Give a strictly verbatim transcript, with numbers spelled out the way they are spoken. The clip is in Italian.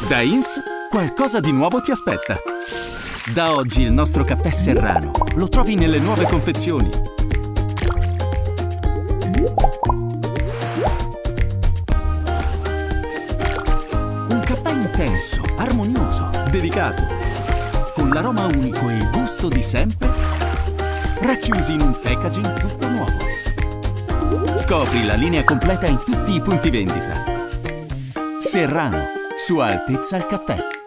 Da Ins, qualcosa di nuovo ti aspetta. Da oggi il nostro caffè Serrano lo trovi nelle nuove confezioni. Un caffè intenso, armonioso, delicato, con l'aroma unico e il gusto di sempre, racchiusi in un packaging tutto nuovo. Scopri la linea completa in tutti i punti vendita. Serrano, sua altezza al caffè.